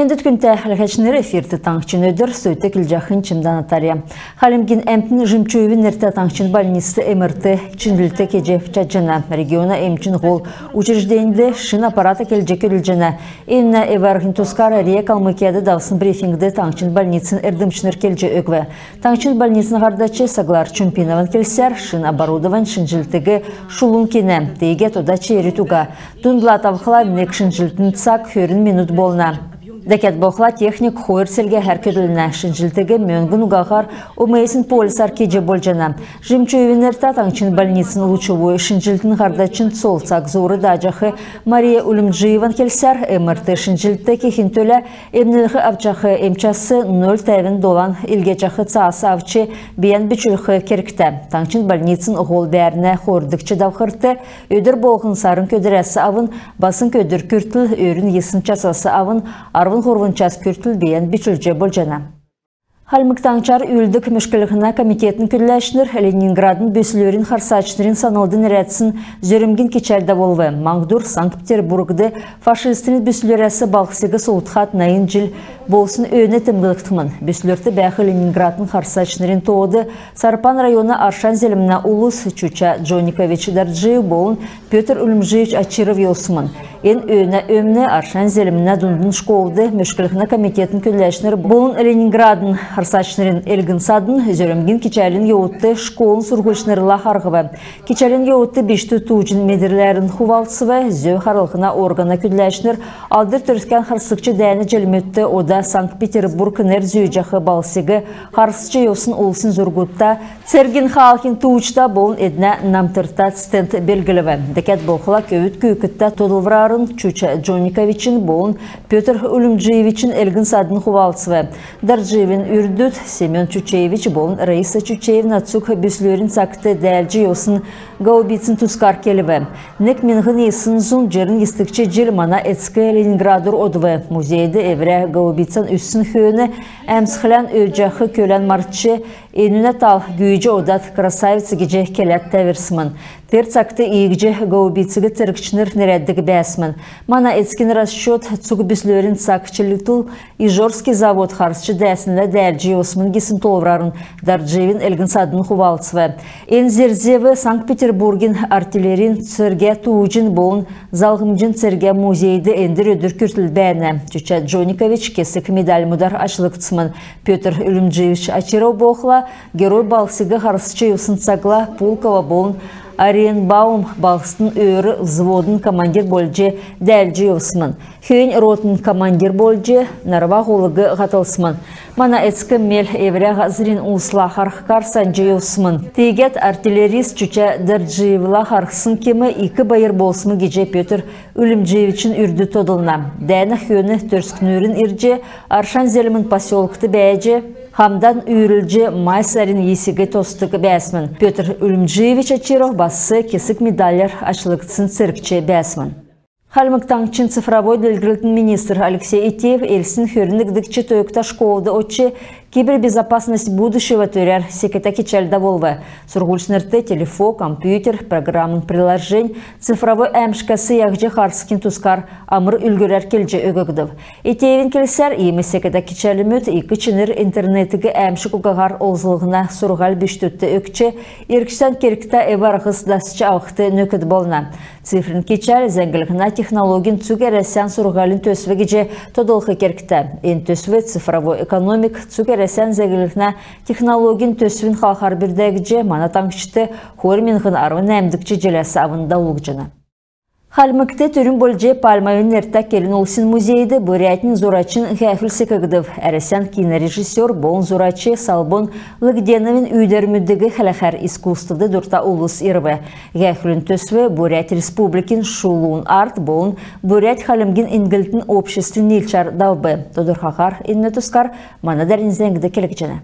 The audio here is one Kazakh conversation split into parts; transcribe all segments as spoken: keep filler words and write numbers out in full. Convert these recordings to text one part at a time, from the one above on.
Ендет күнті әлхәчінері эфирті таңқчын өдір сөйті кілжақын чымдан атария. Халимгин әмтін жымчуевін әрті таңқчын больницы МРТ чынділті кеже чаджана. Региона әмчін ғол учреждейінді шын аппарата келжекі үлжана. Енна Эваргин Тускара рек алмыкияды давсын брифингді таңқчын больницын әрдімшінер келже өкві. Таңқчын больницын ғардачы Саглар Чумпинован келсер шын оборудован шынжілтігі шулун кене. Дейге тода чейрі туға. Дундла тавқыла нек шынжілтін цак хөрін минут болна. Дәкет боқла техник хойырселге әркеділіне шынжілтігі мөңгін ұғағар умейсін полисар кеже болжана. Жымчуевенерта таңчын больницын лучевой шынжілтін ғардачын солцак зоры дажақы Мария Улымджиеван келсер МРТ шынжілті кехін төлі емнілігі авчақы емчасы нөл тәвін долан илгечақы цаасы авчы бейін бүчілігі керікті. Таңчын больницын ғол бәріне хордықчы давқырты өдір болғын сарын көдірәсі авын, басын көдір күртіл өрін есын часасы авын, арвын Хорвын час күртіл бейін бичілже болжана. Халмықтаңчар үлдік мүшкілігіна комитетін күлләшінір Ленинградын бөсілерін харсачнырын саналдың рәтсін зөрімген кечәлді болвы. Маңдур Санкт-Петербургды фашистінің бөсілерәсі балқсығы соғытхат найын жыл болсын өне тімгіліктімін. Бөсілерді бәқі Ленинградын харсачнырын тоғыды Сарпан районы Аршан зеліміна улыс Чуча Джоникович Дарджиев болын Петр Улымжиевич Ачиров елсымын. Ен өне өмні Аршан зеліміна дундың школды мүшкілігіна комитетін күлләшінір болын Ленинградын Харсачнырын элгін садын зөрімген кечәлін еуытты школын сұрғылшынырла харғывы. Кечәлін еуытты бешті туғын медерлерін хувалсывы зөй харылғына органа күдләшінір алдыр түріскен харсықчы дәйіні jelmetті ода Санкт-Петербург нер зөйжақы балсығы харсычы еусын олсын зұрғытта Церген халқын туғычта болын едіне намтырта стенд белгіліві. Декет болқыла көйіт көйкітті тодылвырарын Чуча Джониковичін болын Петр Улымджиевичін элгін садын хувалсывы. Дарджиевін Үрдүт Семен Чучевич болын Раиса Чучевна цук бюслерин сакты дәлжі yosun гаубицын тускар келіві. Нек менғын есын зун жерін естікче жел мана әцкі Ленинградыр одывы. Музейді әвірі гаубицын үссін хүйіні әмсхілән өджақы көлән марчы енуне тал гүйжі одат красавицы геже келәт тәверсімін. Терцакты иегже гаубицыгы церкчныр нерәддігі бәсмін. Мана әцкін расчет цук бюслерин сакчылытыл Ижорский завод харсчы дәсінлі дәлжі осмын кесін толврарын Дарджиевин элгін садын хувалцывы. Энзерзевы Санкт-Петербургин артиллерин церге туғын болын залғымжын церге музейді әндір өдір күртіл бәні. Чуча Джоникович кесік медаль мұдар ашылықтысмын. Петр Улымджиевич Ачиров боқла герой балсығы харсчы юсын сагла Пулкова болын Ариенбаум балыстың өрі взводын командир болжы дәлжі осмын. Хүйін ротын командир болжы нарва қолығы ғатылсымын. Мана әцкі мел әвірі ғазырин ұсла харққар санжы осмын. Тегет артиллерист Чуча Дарджиевла харқсын кемі екі байыр болсымы геже Петр Улымджиевичін үрді тодылна. Дәні хүйіні төрскінөрін ирже Аршан зелімін поселокты бәйже Хамдан үйрілже майсарин есігі тостығы бәсмін. Петр Улымджиевич Ачиров басы кесік медалер ашылықтысын циркче бәсмін. Халмықтаңчын цифровой ділгілтін министр Алексей Итеев элсін хөрінігдікчі тойықта школды отчы кибербезопасность будущего төрер секета кечәлді болвы. Сұрғылшынырты телефон, компьютер, программын приложень, цифровой әмшкасы яғжы харскин тускар амыр үлгірер келже өгігдів. Итеевін келсер, емі секета кечәлі мүт екі чыныр интернетігі әмшік ұғағар олзылығына сұрғал бүштүтті өкче, еркштен керікті эварғыз дасычы ауқты нөкіт болна. Цифрын кечәл зәңгілігіна технологин цугересен сұрғалын төсвегеже тодолқы керікті. Ен төсве цифровой экономик цугересен зәңгілігіна технологин төсвін қалқар бірдәгіже манатаңшыты хөрменғын арвын әмдікчі желесі авында ұлғжына. Халмыкты түрін болже Пальмавин әртті келін олсын музейді Бурятин Зурачын ғәхілсі кігдів. Әресен кинорежиссер болын Зурачы Салбон Лыгденовин үйдермүдігі хәләхәр искусствыды дұрта улыс ирвы. Ғәхілін төсві Бурят Республикин Шулуын арт болын Бурят халымгин ингілтін обществен нелчар давбы. Тодырхақар инне тұскар манадарин зәңгіді келік жана.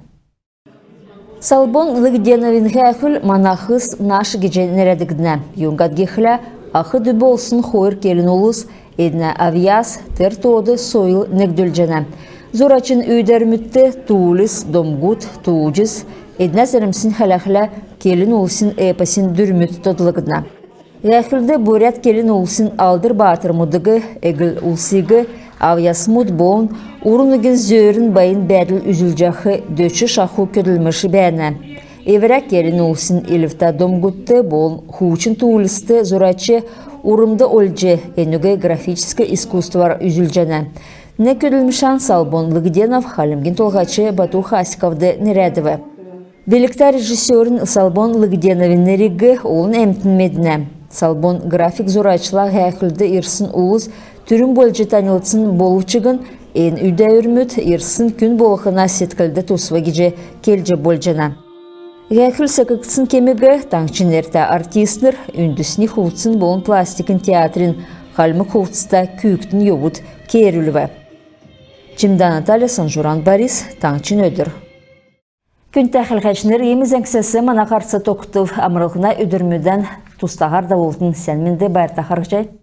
Салбон Лыгденовин ғәхіл манахыз нашы геже нерәдігдіне. Юнгат гехіля Ахы дүбі олсын хойыр келін олыс, едіне авияс, тер тоды сойыл негдүлжені. Зурачын үйдермітті туылыс, домгут, туужыз, едіне зәрімсін хәләхілі келін олсын эпасин дүрміт тодылығына. Ғәхілді Бурят келін олсын алдыр батыр мұдығы, әгіл олсығы, Авясмут болын урынығын зөрін байын бәділ үзілжақы дөчі шақу көділміші бәні. Эверәк ерін олсын еліфта домгутты болын хуучын туылысты зұрачы урымды олжы әнуге графическе искусствар үзілжәні. Не көділмішан Салбон Лыгденов Халимгин толғачы Бату Хасиковды нерәдіві. Белікта режиссерін Салбон Лыгденовын нерегі олын әмтінмедіне. Салбон график зұрачыла ғәқілді ирсын ұлыз түрін болжы танылысын болучығын ән үйді өрміт ирсын күн болықына сеткілді тұсыва кеже келже болжына. Ғәқіл сәкіксін кемігі таңчын әрті артистнер үндісіне құлтсын болын пластикін театрын қалмы құлтыста күйіктін йобыт керіліві. Чимда Наталья Санжуран Борис, таңчын өдір. Күн тәхілғәшінер еміз әңксесі мана қарсы тоқтыв амырылғына өдірмеден тұстағар да болдың сәнменде бәрті қарғжай.